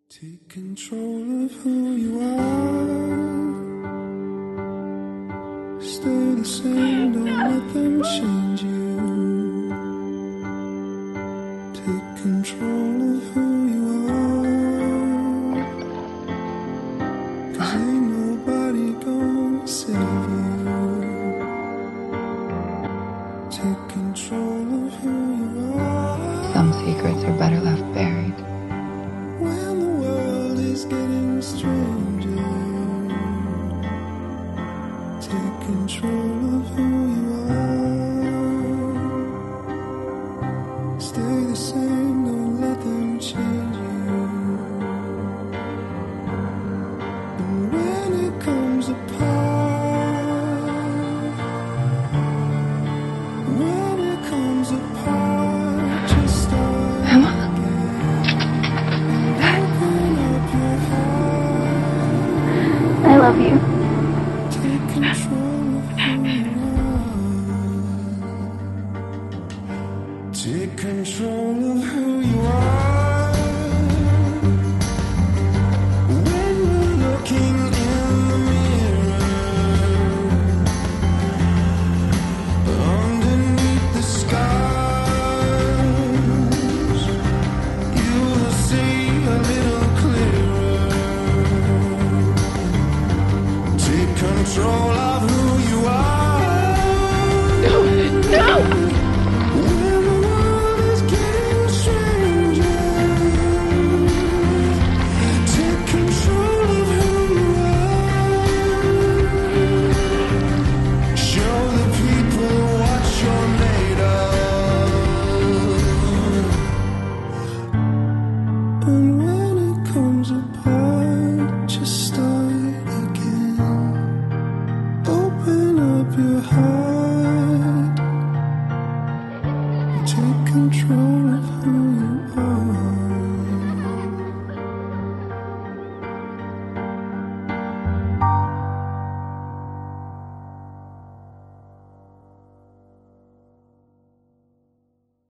Take control of who you are. Stay the same, don't let them change you. Take control of who you are. 'Cause ain't nobody gonna save you. Take control of who you are. Some secrets are better left buried. When the world is getting stranger, take control of who you are. Stay the same, don't let them change you. And when it comes apart, when it comes apart, just start Emma? open up your heart. I love you. Take control of who you are. Take control of who you are. When we're looking in the mirror, underneath the scars, you will see a little clearer. Take control of who you are. No! When the world is getting stranger, take control of who you are. Show the people what you're made of. And when it comes apart, just start again. Open up your heart.